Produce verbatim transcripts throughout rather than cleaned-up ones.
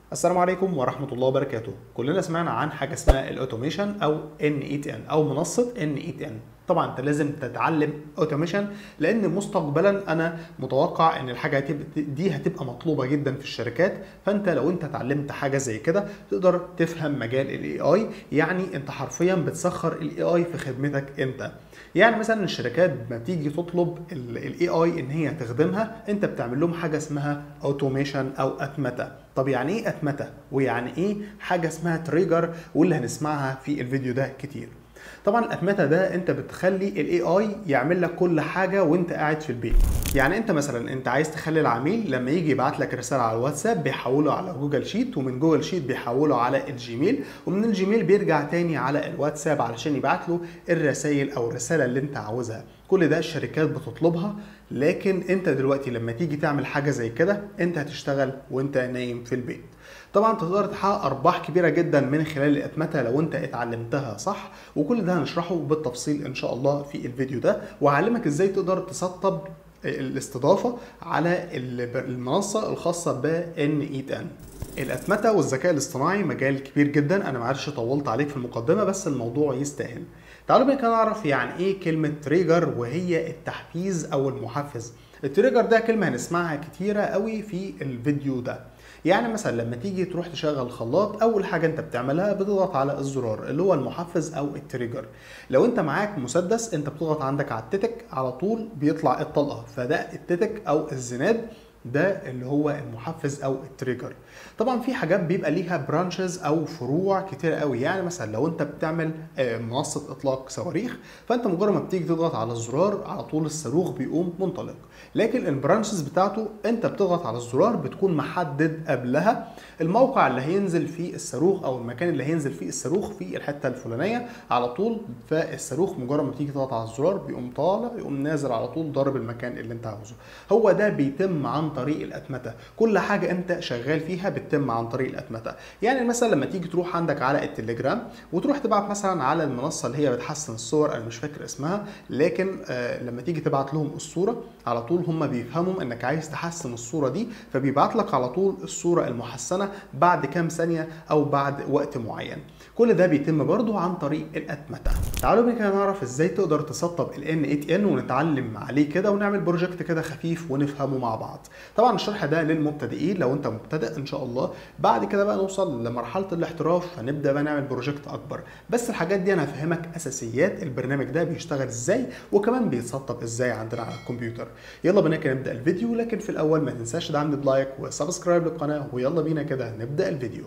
السلام عليكم ورحمة الله وبركاته. كلنا سمعنا عن حاجة اسمها الاوتوميشن او ان اي تي ان او منصة ان اي تي ان. طبعا انت لازم تتعلم اوتوميشن لان مستقبلا انا متوقع ان الحاجة دي هتبقى مطلوبة جدا في الشركات. فانت لو انت اتعلمت حاجة زي كده تقدر تفهم مجال الاي اي، يعني انت حرفيا بتسخر الاي اي في خدمتك انت. يعني مثلا الشركات ما بتيجي تطلب الاي اي ان هي تخدمها، انت بتعمل لهم حاجه اسمها اوتوميشن او اتمته. طب يعني ايه اتمته؟ ويعني ايه حاجه اسمها تريجر؟ واللي هنسمعها في الفيديو ده كتير. طبعا الاتمته ده انت بتخلي الاي اي يعمل لك كل حاجه وانت قاعد في البيت. يعني انت مثلا انت عايز تخلي العميل لما يجي يبعت لك رساله على الواتساب بيحوله على جوجل شيت، ومن جوجل شيت بيحوله على الجيميل، ومن الجيميل بيرجع تاني على الواتساب علشان يبعت له الرسائل او الرساله اللي انت عاوزها. كل ده الشركات بتطلبها، لكن انت دلوقتي لما تيجي تعمل حاجه زي كده انت هتشتغل وانت نايم في البيت. طبعا تقدر تحقق ارباح كبيره جدا من خلال الاتمته لو انت اتعلمتها صح، وكل ده هنشرحه بالتفصيل ان شاء الله في الفيديو ده، وهعلمك ازاي تقدر تسطب الاستضافه على المنصه الخاصه ب ان اي تي ان. الاتمته والذكاء الاصطناعي مجال كبير جدا، انا معرفش طولت عليك في المقدمه بس الموضوع يستاهل. تعالوا بقى نعرف يعني ايه كلمه تريجر، وهي التحفيز او المحفز. التريجر ده كلمه هنسمعها كتيره قوي في الفيديو ده. يعني مثلا لما تيجي تروح تشغل خلاط، اول حاجه انت بتعملها بتضغط على الزرار اللي هو المحفز او التريجر. لو انت معاك مسدس انت بتضغط عندك على التتك على طول بيطلع الطلقه، فده التتك او الزناد، ده اللي هو المحفز او التريجر. طبعا في حاجات بيبقى ليها برانشز او فروع كتير قوي. يعني مثلا لو انت بتعمل منصه اطلاق صواريخ، فانت مجرد ما بتيجي تضغط على الزرار على طول الصاروخ بيقوم منطلق. لكن البرانشز بتاعته انت بتضغط على الزرار بتكون محدد قبلها الموقع اللي هينزل فيه الصاروخ او المكان اللي هينزل فيه الصاروخ في الحته الفلانيه على طول. فالصاروخ مجرد ما تيجي تضغط على الزرار بيقوم طالع يقوم نازل على طول ضارب المكان اللي انت عاوزه. هو ده بيتم عن طريق الاتمته. كل حاجه انت شغال فيها بتتم عن طريق الاتمته. يعني مثلا لما تيجي تروح عندك على التليجرام وتروح تبعت مثلا على المنصه اللي هي بتحسن الصور، انا مش فاكر اسمها، لكن آه لما تيجي تبعت لهم الصوره على طول هم بيفهموا انك عايز تحسن الصوره دي، فبيبعت لك على طول الصوره المحسنه بعد كام ثانيه او بعد وقت معين. كل ده بيتم برضو عن طريق الاتمته. تعالوا بينا كده نعرف ازاي تقدر تسطب ال ان اي تي ان ونتعلم عليه كده ونعمل بروجكت كده خفيف ونفهمه مع بعض. طبعا الشرح ده للمبتدئين لو انت مبتدئ ان شاء الله، بعد كده بقى نوصل لمرحله الاحتراف هنبدا بقى نعمل بروجكت اكبر. بس الحاجات دي انا هفهمك اساسيات البرنامج ده بيشتغل ازاي وكمان بيتسطب ازاي عندنا على الكمبيوتر. يلا بينا كده نبدا الفيديو، لكن في الاول ما تنساش تدعمني بلايك وسبسكرايب للقناه، ويلا بينا كده نبدا الفيديو.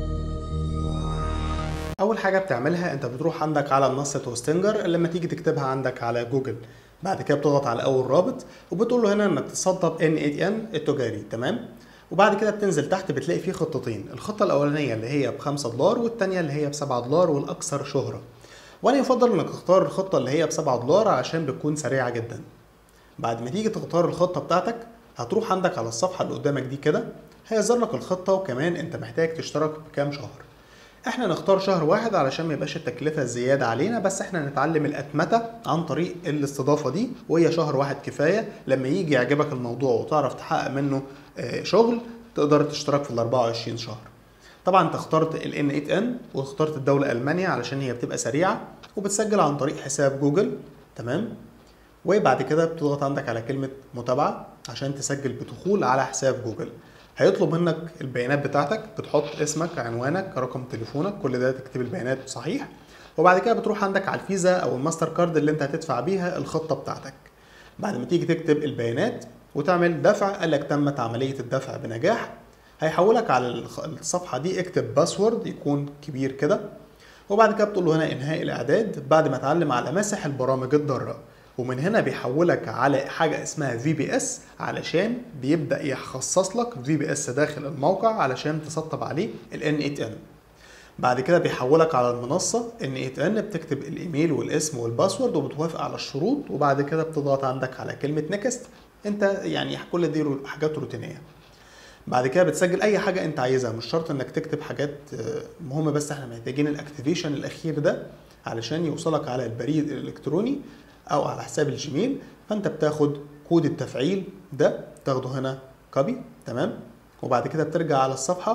اول حاجه بتعملها انت بتروح عندك على منصه هوستنجر لما تيجي تكتبها عندك على جوجل. بعد كده بتضغط على اول رابط وبتقول له هنا انك تسطب ان اي تي ان التجاري، تمام. وبعد كده بتنزل تحت بتلاقي فيه خطتين، الخطه الاولانيه اللي هي ب خمسة دولار والثانيه اللي هي ب سبعة دولار والاكثر شهره. وانا يفضل انك تختار الخطه اللي هي ب سبعة دولار عشان بتكون سريعه جدا. بعد ما تيجي تختار الخطه بتاعتك هتروح عندك على الصفحه اللي قدامك دي كده، هيظهر لك الخطه وكمان انت محتاج تشترك بكام شهر. احنا نختار شهر واحد علشان ما يبقاش التكلفه زياده علينا، بس احنا نتعلم الاتمته عن طريق الاستضافه دي، وهي شهر واحد كفايه. لما يجي يعجبك الموضوع وتعرف تحقق منه شغل تقدر تشترك في ال اربعة وعشرين شهر. طبعا انت اخترت ال ان اي تي ان واخترت الدوله المانيا علشان هي بتبقى سريعه، وبتسجل عن طريق حساب جوجل، تمام. وبعد كده بتضغط عندك على كلمه متابعه عشان تسجل بدخول على حساب جوجل. هيطلب منك البيانات بتاعتك، بتحط اسمك، عنوانك، رقم تليفونك، كل ده تكتب البيانات صحيح. وبعد كده بتروح عندك على الفيزا او الماستر كارد اللي انت هتدفع بيها الخطه بتاعتك. بعد ما تيجي تكتب البيانات وتعمل دفع، قال لك تمت عمليه الدفع بنجاح، هيحولك على الصفحه دي اكتب باسورد يكون كبير كده. وبعد كده بتقول له هنا انهاء الاعداد بعد ما تعلم على مسح البرامج الضاره. ومن هنا بيحولك على حاجه اسمها في بي اس علشان بيبدا يخصص لك في بي اس داخل الموقع علشان تسطب عليه ال ان اي تي ان. بعد كده بيحولك على المنصه ان اي تي ان، بتكتب الايميل والاسم والباسورد وبتوافق على الشروط، وبعد كده بتضغط عندك على كلمه نيكست. انت يعني كل دي حاجات روتينيه. بعد كده بتسجل اي حاجه انت عايزها، مش شرط انك تكتب حاجات مهمه، بس احنا محتاجين الاكتيفيشن الاخير ده علشان يوصلك على البريد الالكتروني او على حساب الجيميل. فانت بتاخد كود التفعيل ده تاخده هنا كوبي، تمام. وبعد كده بترجع على الصفحه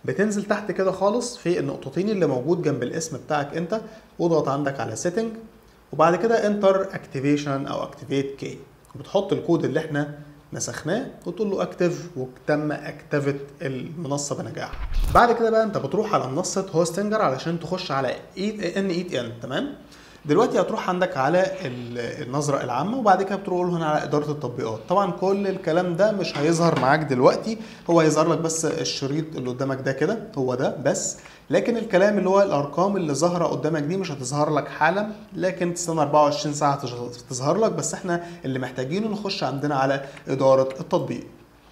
بتنزل تحت كده خالص في النقطتين اللي موجود جنب الاسم بتاعك انت، واضغط عندك على سيتنج، وبعد كده انتر اكتيفيشن او اكتيفيت كي، بتحط الكود اللي احنا نسخناه وتقول له اكتف، وتم اكتفت المنصه بنجاح. بعد كده بقى انت بتروح على منصه هوستنجر علشان تخش على ان اي تي ان. تمام، دلوقتي هتروح عندك على النظره العامه، وبعد كده بتروح هنا على اداره التطبيقات. طبعا كل الكلام ده مش هيظهر معاك دلوقتي، هو هيظهر لك بس الشريط اللي قدامك ده كده، هو ده بس، لكن الكلام اللي هو الارقام اللي ظاهره قدامك دي مش هتظهر لك حالا، لكن تستنى أربعة وعشرين ساعه تظهر لك. بس احنا اللي محتاجينه نخش عندنا على اداره التطبيق.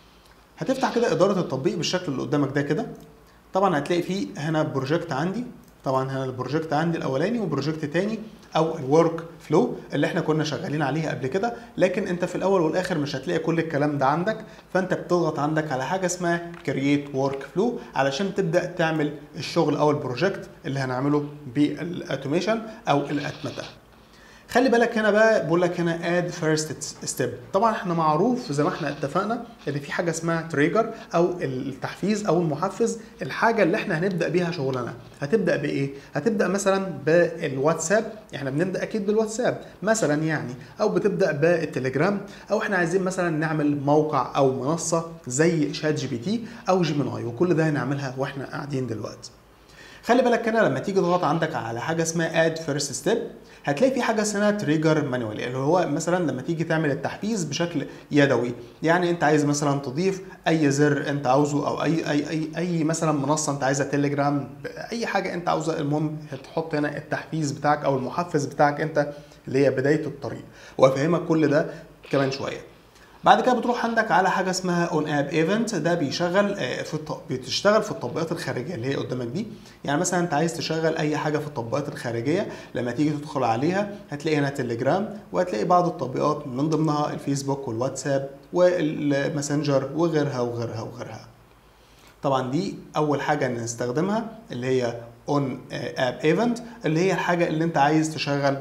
هتفتح كده اداره التطبيق بالشكل اللي قدامك ده كده. طبعا هتلاقي فيه هنا بروجكت عندي، طبعا هنا البروجكت عندي الاولاني وبروجكت تاني او الورك فلو اللي احنا كنا شغالين عليها قبل كده، لكن انت في الاول والاخر مش هتلاقي كل الكلام ده عندك، فانت بتضغط عندك على حاجه اسمها كرييت ورك فلو علشان تبدا تعمل الشغل او البروجكت اللي هنعمله بالاوتوميشن او الاتمته. خلي بالك هنا بقى بقول لك هنا اد فيرست ستيب. طبعا احنا معروف زي ما احنا اتفقنا ان في حاجه اسمها تريجر او التحفيز او المحفز، الحاجه اللي احنا هنبدا بيها شغلنا. هتبدا بايه؟ هتبدا مثلا بالواتساب، احنا بنبدا اكيد بالواتساب مثلا يعني، او بتبدا بالتليجرام، او احنا عايزين مثلا نعمل موقع او منصه زي شات جي بي تي او جيميناي، وكل ده هنعملها واحنا قاعدين دلوقتي. خلي بالك هنا لما تيجي تضغط عندك على حاجه اسمها اد فيرست ستيب، هتلاقي في حاجه اسمها تريجر مانوالي، اللي هو مثلا لما تيجي تعمل التحفيز بشكل يدوي. يعني انت عايز مثلا تضيف اي زر انت عاوزه، او اي اي اي اي مثلا منصه انت عايزها، تليجرام، اي حاجه انت عاوزها، المهم هتحط هنا التحفيز بتاعك او المحفز بتاعك انت اللي هي بدايه الطريق، وافهمك كل ده كمان شويه. بعد كده بتروح عندك على حاجه اسمها اون اب ايفنت، ده بيشغل في الط... بتشتغل في التطبيقات الخارجيه اللي هي قدامك دي. يعني مثلا انت عايز تشغل اي حاجه في التطبيقات الخارجيه، لما تيجي تدخل عليها هتلاقي هنا تليجرام، وهتلاقي بعض التطبيقات من ضمنها الفيسبوك والواتساب والماسنجر وغيرها وغيرها وغيرها. طبعا دي اول حاجه نستخدمها اللي هي اون اب ايفنت، اللي هي الحاجه اللي انت عايز تشغل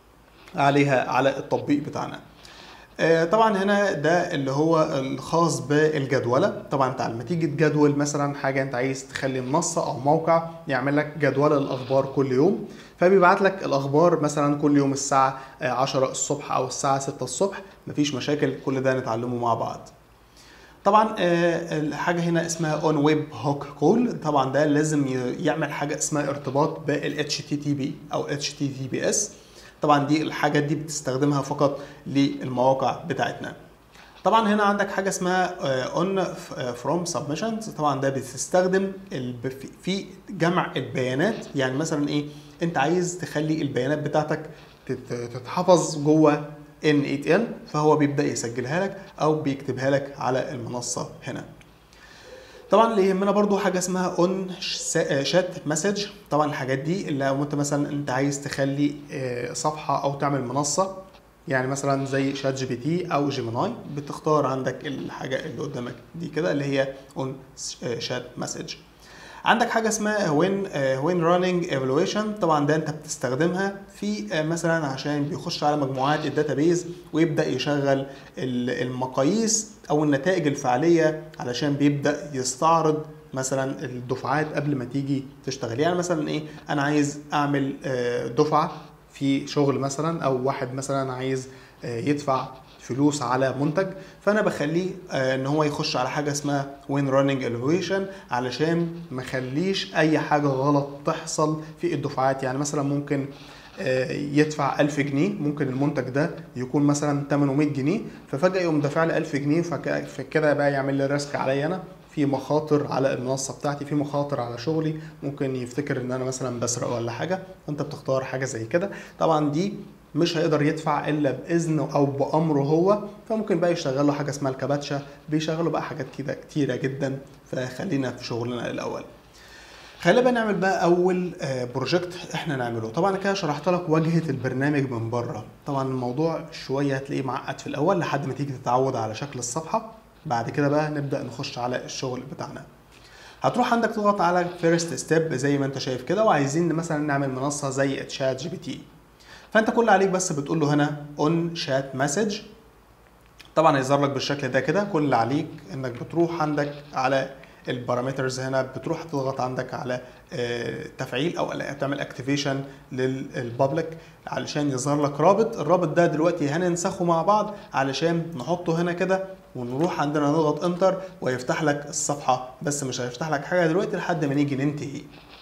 عليها على التطبيق بتاعنا. طبعا هنا ده اللي هو الخاص بالجدوله. طبعا انت لما تيجي تجدول مثلا حاجه، انت عايز تخلي منصه او موقع يعمل لك جدوله الاخبار كل يوم، فبيبعت لك الاخبار مثلا كل يوم الساعه عشرة الصبح او الساعه ستة الصبح، مفيش مشاكل، كل ده نتعلمه مع بعض. طبعا الحاجه هنا اسمها اون ويب هوك كول، طبعا ده لازم يعمل حاجه اسمها ارتباط بال اتش تي تي بي او اتش تي تي بي اس. طبعا دي الحاجات دي بتستخدمها فقط للمواقع بتاعتنا. طبعا هنا عندك حاجه اسمها اون فروم سبمشنز، طبعا ده بتستخدم في جمع البيانات. يعني مثلا ايه، انت عايز تخلي البيانات بتاعتك تتحفظ جوه ان اي تي ان، فهو بيبدا يسجلها لك او بيكتبها لك على المنصه هنا. طبعا اللي يهمنا برضو حاجه اسمها اون شات مسج. طبعا الحاجات دي اللي لو انت مثلا انت عايز تخلي صفحه او تعمل منصه، يعني مثلا زي شات جي بي تي او جيميناي، بتختار عندك الحاجه اللي قدامك دي كده اللي هي اون شات مسج. عندك حاجه اسمها وين وين راننج ايفالويشن، طبعا ده انت بتستخدمها في مثلا عشان بيخش على مجموعات الداتابيز ويبدا يشغل المقاييس او النتائج الفعليه، علشان بيبدا يستعرض مثلا الدفعات قبل ما تيجي تشتغل. يعني مثلا ايه، انا عايز اعمل دفعه في شغل مثلا، او واحد مثلا عايز يدفع فلوس على منتج، فانا بخليه ان هو يخش على حاجه اسمها وين راننج ايفالويشن علشان ما اخليش اي حاجه غلط تحصل في الدفعات. يعني مثلا ممكن يدفع ألف جنيه، ممكن المنتج ده يكون مثلا ثمنه مية جنيه، ففجاه يقوم دافع لي ألف جنيه، فكده بقى يعمل لي ريسك عليا انا، في مخاطر على المنصه بتاعتي، في مخاطر على شغلي، ممكن يفتكر ان انا مثلا بسرق ولا حاجه، فانت بتختار حاجه زي كده. طبعا دي مش هيقدر يدفع الا باذنه او بامره هو، فممكن بقى يشتغل له حاجه اسمها الكاباتشا، بيشغلوا بقى حاجات كده كتيره جدا. فخلينا في شغلنا الاول. خلينا بقى نعمل بقى اول بروجكت احنا نعمله. طبعا كده شرحت لك واجهه البرنامج من بره. طبعا الموضوع شويه هتلاقيه معقد في الاول لحد ما تيجي تتعود على شكل الصفحه، بعد كده بقى نبدا نخش على الشغل بتاعنا. هتروح عندك تضغط على فيرست ستيب زي ما انت شايف كده، وعايزين مثلا نعمل منصه زي تشات جي بي تي، فانت كل اللي عليك بس بتقول له هنا اون شات مسج. طبعا هيظهر لك بالشكل ده كده. كل اللي عليك انك بتروح عندك على البارامترز هنا بتروح تضغط عندك على تفعيل او تعمل اكتيفيشن للبابليك علشان يظهر لك رابط. الرابط ده دلوقتي هننسخه مع بعض علشان نحطه هنا كده ونروح عندنا نضغط انتر ويفتح لك الصفحه، بس مش هيفتح لك حاجه دلوقتي لحد ما نيجي ننتهي.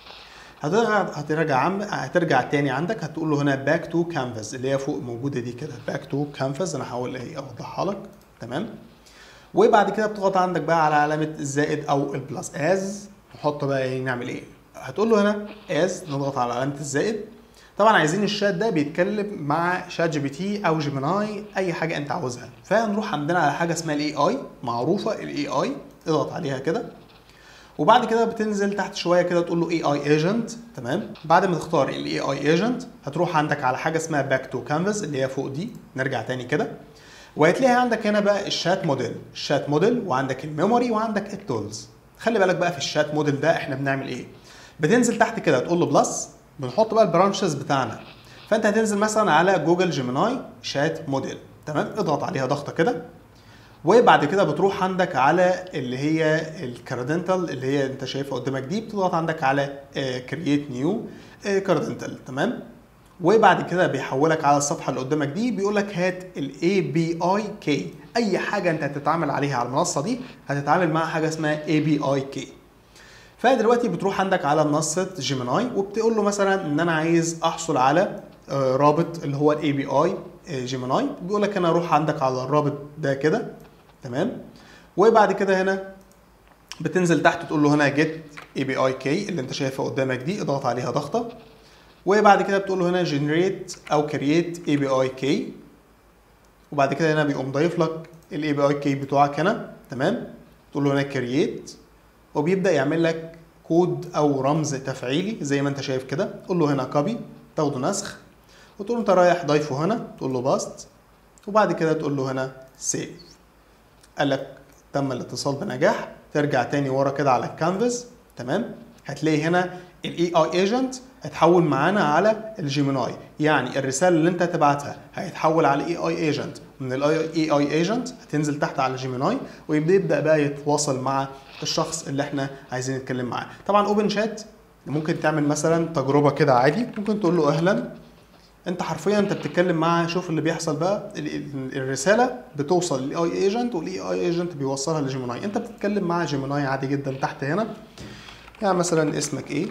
هترجع هترجع عم هترجع تاني عندك، هتقول له هنا باك تو كانفاس اللي هي فوق موجوده دي كده، باك تو كانفاس. انا هحاول ايه اوضحها لك. تمام. وبعد كده بتضغط عندك بقى على علامه الزائد او البلس از، نحط بقى ايه نعمل ايه. هتقول له هنا از، نضغط على علامه الزائد. طبعا عايزين الشات ده بيتكلم مع شات جي بي تي او جيميناي اي حاجه انت عاوزها، فنروح عندنا على حاجه اسمها الاي اي، معروفه الاي اي، اضغط عليها كده. وبعد كده بتنزل تحت شويه كده تقول له اي اي ايجنت. تمام. بعد ما تختار الاي اي ايجنت هتروح عندك على حاجه اسمها باك تو كانفاس اللي هي فوق دي، نرجع تاني كده وهتلاقي عندك هنا بقى الشات موديل، الشات موديل وعندك الميموري وعندك التولز. خلي بالك بقى في الشات موديل ده احنا بنعمل ايه. بتنزل تحت كده تقول له بلس، بنحط بقى البرانشز بتاعنا. فانت هتنزل مثلا على جوجل جيميناي شات موديل. تمام. اضغط عليها ضغطه كده وبعد كده بتروح عندك على اللي هي الكاردنتال اللي هي انت شايفها قدامك دي، بتضغط عندك على كرييت نيو كاردنتال. تمام. وبعد كده بيحولك على الصفحه اللي قدامك دي، بيقول لك هات الاي بي اي كي، اي حاجه انت هتتعامل عليها على المنصه دي هتتعامل مع حاجه اسمها اي بي اي كي. فدلوقتي بتروح عندك على منصه جيميناي وبتقول له مثلا ان انا عايز احصل على رابط اللي هو الاي بي اي جيميناي، بيقول لك انا روح عندك على الرابط ده كده. تمام. وبعد كده هنا بتنزل تحت تقول له هنا جيت اي بي اي كي اللي انت شايفها قدامك دي، اضغط عليها ضغطه وبعد كده بتقول له هنا جنريت او كرييت اي بي اي كي، وبعد كده هنا بيقوم ضايف لك الاي بي اي كي بتوعك هنا. تمام. تقول له هنا كرييت وبيبدا يعمل لك كود او رمز تفعيلي زي ما انت شايف كده. تقول له هنا كوبي، تاخده نسخ وتقول له انت رايح ضايفه هنا، تقول له باست وبعد كده تقول له هنا سيف. قال لك تم الاتصال بنجاح. ترجع تاني ورا كده على الكانفاس. تمام. هتلاقي هنا الاي اي ايجنت هتحول معانا على الجيميناي، يعني الرساله اللي انت هتبعتها هيتحول على اي اي ايجنت، من الاي اي ايجنت هتنزل تحت على جيميناي ويبدا يبدا بقى يتواصل مع الشخص اللي احنا عايزين نتكلم معاه. طبعا اوبن شات ممكن تعمل مثلا تجربه كده عادي، ممكن تقول له اهلا، انت حرفيا انت بتتكلم معاه. شوف اللي بيحصل بقى، الرساله بتوصل للاي اي ايجنت والاي اي ايجنت بيوصلها لجيميناي. انت بتتكلم مع جيميناي عادي جدا تحت هنا، يعني مثلا اسمك ايه،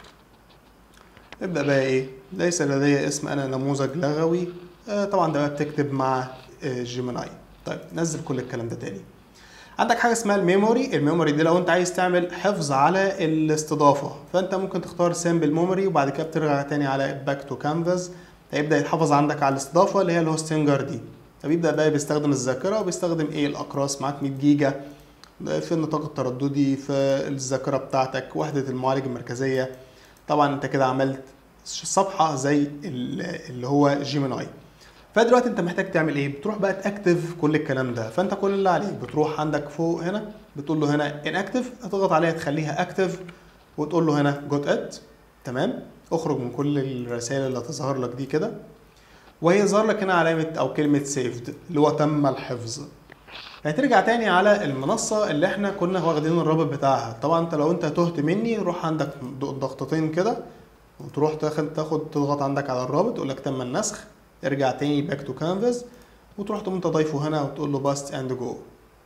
ابدا بقى ايه، ليس لدي اسم انا نموذج لغوي. آه طبعا ده بقى بتكتب مع آه جيميناي. طيب نزل كل الكلام ده تاني. عندك حاجه اسمها الميموري. الميموري دي لو انت عايز تعمل حفظ على الاستضافه فانت ممكن تختار سامبل ميموري وبعد كده بترجع تاني على باك تو كانفاس، هيبدا يتحفظ عندك على الاستضافه اللي هي الهوستنجر دي. فبيبدا بقى بيستخدم الذاكره وبيستخدم ايه الاقراص معاك مية جيجا في النطاق الترددي في الذاكره بتاعتك، وحده المعالج المركزيه. طبعا انت كده عملت صفحه زي اللي هو جيميناي. فدلوقتي انت محتاج تعمل ايه؟ بتروح بقى تاكتف كل الكلام ده. فانت كل اللي عليك بتروح عندك فوق هنا بتقول له هنا ان اكتف، هتضغط عليها تخليها اكتف وتقول له هنا جوت ات. تمام. اخرج من كل الرسائل اللي هتظهر لك دي كده وهيظهر لك هنا علامه او كلمه سيفد اللي هو تم الحفظ. هترجع تاني على المنصه اللي احنا كنا واخدين الرابط بتاعها. طبعا انت لو انت تهت مني روح عندك ضغطتين كده وتروح تاخد تاخد تضغط عندك على الرابط يقول لك تم النسخ. ارجع تاني باك تو كانفاس وتروح تقوم انت ضايفه هنا وتقول له باست اند جو.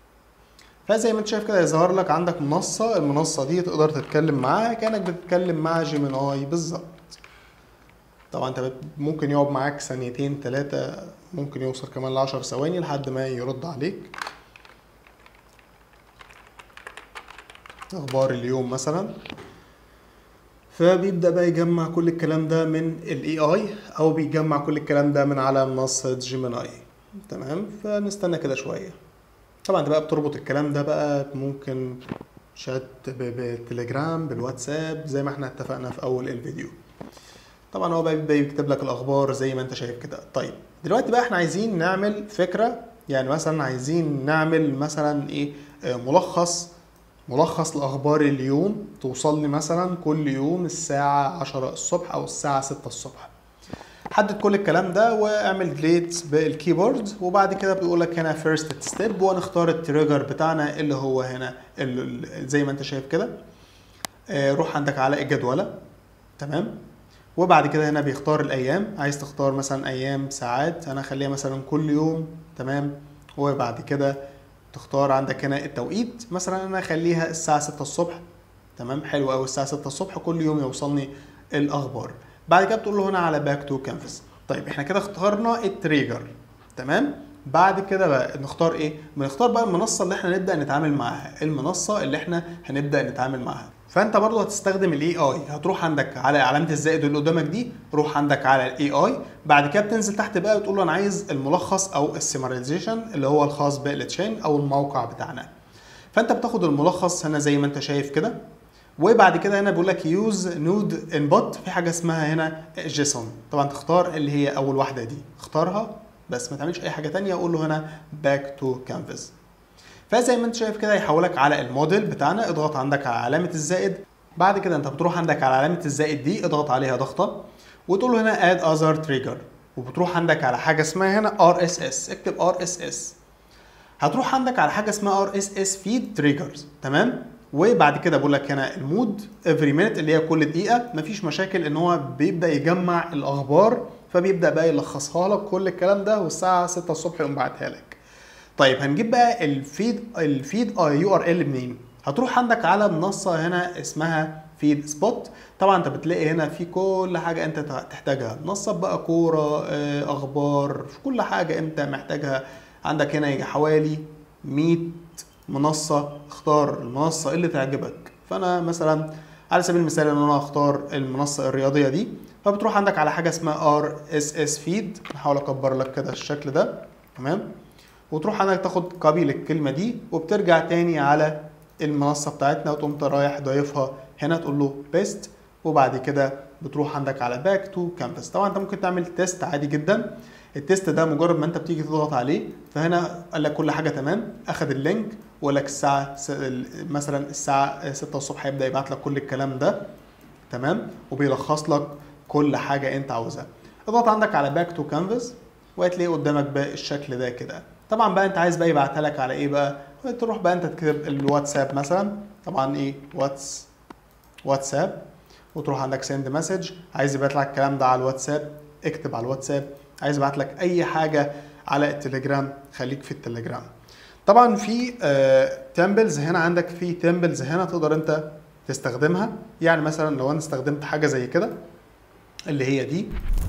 فزي ما انت شايف كده يظهر لك عندك منصه، المنصه دي تقدر تتكلم معاها كانك بتتكلم مع جيميناي بالظبط. طبعا انت ممكن يقعد معاك ثانيتين ثلاثه، ممكن يوصل كمان ل عشر ثواني لحد ما يرد عليك. اخبار اليوم مثلا. فبيبدا بقى يجمع كل الكلام ده من الاي اي او بيجمع كل الكلام ده من على منصه جيميناي. تمام. فنستنى كده شويه. طبعا انت بقى بتربط الكلام ده بقى ممكن شات بالتليجرام بالواتساب زي ما احنا اتفقنا في اول الفيديو. طبعا هو بقى بيبدا يكتب لك الاخبار زي ما انت شايف كده. طيب دلوقتي بقى احنا عايزين نعمل فكره، يعني مثلا عايزين نعمل مثلا ايه ملخص ملخص لاخبار اليوم توصل لي مثلا كل يوم الساعه عشرة الصبح او الساعه ستة الصبح. حدد كل الكلام ده واعمل ديليت بالكيبورد، وبعد كده بيقول لك هنا فيرست ستيب، ونختار التريجر بتاعنا اللي هو هنا زي ما انت شايف كده. روح عندك على الجدوله، تمام. وبعد كده هنا بيختار الايام، عايز تختار مثلا ايام ساعات، انا اخليها مثلا كل يوم، تمام. وبعد كده تختار عندك هنا التوقيت، مثلا انا اخليها الساعه ستة الصبح، تمام. حلو قوي، الساعه ستة الصبح كل يوم يوصلني الاخبار. بعد كده بتقول له هنا على باك تو كانفاس. طيب احنا كده اخترنا التريجر، تمام. بعد كده بقى نختار ايه؟ بنختار بقى المنصه اللي احنا نبدا نتعامل معاها، المنصه اللي احنا هنبدا نتعامل معاها. فانت برضو هتستخدم الاي اي، هتروح عندك على علامه الزائد اللي قدامك دي، روح عندك على الاي اي. بعد كده بتنزل تحت بقى وتقول له انا عايز الملخص او السمرايزيشن اللي هو الخاص بالتشين او الموقع بتاعنا. فانت بتاخد الملخص هنا زي ما انت شايف كده، وبعد كده هنا بيقول لك يوز نود انبوت، في حاجه اسمها هنا جيسون، طبعا تختار اللي هي اول واحده دي، اختارها بس ما تعملش اي حاجه ثانيه، وقول له هنا باك تو كانفاس. فزي ما انت شايف كده هيحولك على الموديل بتاعنا، اضغط عندك على علامه الزائد. بعد كده انت بتروح عندك على علامه الزائد دي، اضغط عليها ضغطه وتقول له هنا اد اذر تريجر، وبتروح عندك على حاجه اسمها هنا ار اس اس، اكتب ار اس اس. هتروح عندك على حاجه اسمها ار اس اس فيد تريجرز، تمام. وبعد كده بقول لك هنا المود افري مينيت اللي هي كل دقيقه، مفيش مشاكل ان هو بيبدا يجمع الاخبار، فبيبدا بقى يلخصها لك كل الكلام ده، والساعه ستة الصبح يقوم باعتها لك. طيب هنجيب بقى الفيد الفيد يو ار ال منين؟ هتروح عندك على منصه هنا اسمها فيد سبوت. طبعا انت بتلاقي هنا في كل حاجه انت تحتاجها، منصه بقى كوره، اخبار، في كل حاجه انت محتاجها. عندك هنا يجي حوالي مية منصه، اختار المنصه اللي تعجبك. فانا مثلا على سبيل المثال ان انا اختار المنصه الرياضيه دي، فبتروح عندك على حاجه اسمها ار اس اس فيد. هحاول اكبر لك كده الشكل ده، تمام. وتروح عندك تاخد كوبي للكلمه دي، وبترجع تاني على المنصه بتاعتنا، وتقوم رايح ضايفها هنا، تقول له بيست. وبعد كده بتروح عندك على باك تو كانفاس. طبعا انت ممكن تعمل تيست عادي جدا، التيست ده مجرد ما انت بتيجي تضغط عليه، فهنا قال لك كل حاجه تمام، اخد اللينك وقال لك الساعه مثلا الساعه ستة الصبح هيبدا يبعت لك كل الكلام ده، تمام. وبيلخص لك كل حاجه انت عاوزها. اضغط عندك على باك تو كانفاس وهتلاقي قدامك بقى الشكل ده كده. طبعا بقى انت عايز بقى يبعتها لك على ايه بقى؟ تروح بقى انت تكتب الواتساب مثلا، طبعا ايه واتس واتساب، وتروح عندك سند مسج، عايز يبعت لك الكلام ده على الواتساب اكتب على الواتساب، عايز يبعت لك اي حاجه على التليجرام خليك في التليجرام. طبعا في تمبلز هنا، عندك في تمبلز هنا تقدر انت تستخدمها. يعني مثلا لو انا استخدمت حاجه زي كده اللي هي دي،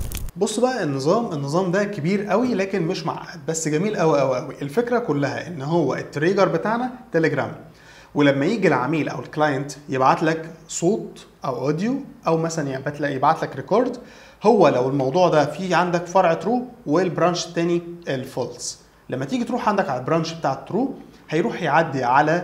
بص بقى النظام النظام ده كبير قوي لكن مش معقد، بس جميل قوي قوي قوي. الفكره كلها ان هو التريجر بتاعنا تليجرام، ولما يجي العميل او الكلاينت يبعت لك صوت او اوديو، او مثلا يبعت لك يبعت لك ريكورد، هو لو الموضوع ده في عندك فرع ترو والبرانش الثاني الفولس، لما تيجي تروح عندك على البرانش بتاع الترو هيروح يعدي على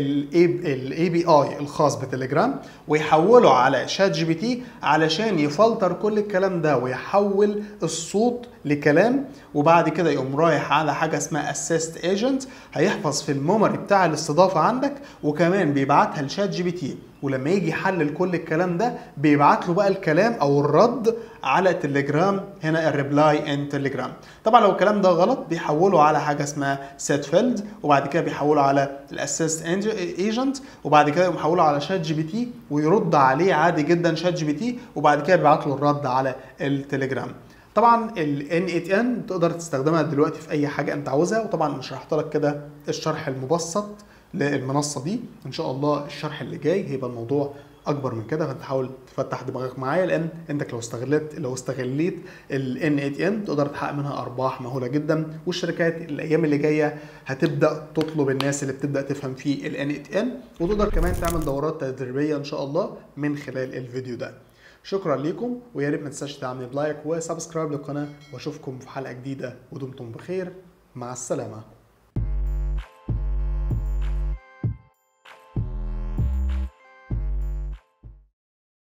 الاي بي اي الخاص بتليجرام ويحوله على شات جي بي تي علشان يفلتر كل الكلام ده ويحول الصوت لكلام. وبعد كده يقوم رايح على حاجه اسمها اسيست ايجنت، هيحفظ في الميموري بتاع الاستضافه عندك، وكمان بيبعتها لشات جي بي تي، ولما يجي يحلل كل الكلام ده بيبعت له بقى الكلام او الرد على تليجرام، هنا الريبلاي ان تليجرام. طبعا لو الكلام ده غلط بيحوله على حاجه اسمها سيت فيلد، وبعد كده بيحوله على الاسيست ايجنت، وبعد كده يقوم محوله على شات جي بي تي ويرد عليه عادي جدا شات جي بي تي، وبعد كده بيبعت له الرد على التليجرام. طبعا ال إن إيت إن تقدر تستخدمها دلوقتي في اي حاجه انت عاوزها، وطبعا شرحت لك كده الشرح المبسط للمنصه دي. ان شاء الله الشرح اللي جاي هيبقى الموضوع اكبر من كده، فانت حاول تفتح دماغك معايا، لان انت لو استغلت لو استغليت ال إن إيت إن تقدر تحقق منها ارباح مهوله جدا. والشركات الايام اللي جايه هتبدا تطلب الناس اللي بتبدا تفهم في ال إن إيت إن، وتقدر كمان تعمل دورات تدريبيه ان شاء الله من خلال الفيديو ده. شكرا لكم، ويا ريت ما تنساش تدعمني بلايك وسبسكرايب للقناه، واشوفكم في حلقه جديده ودمتم بخير. مع السلامه.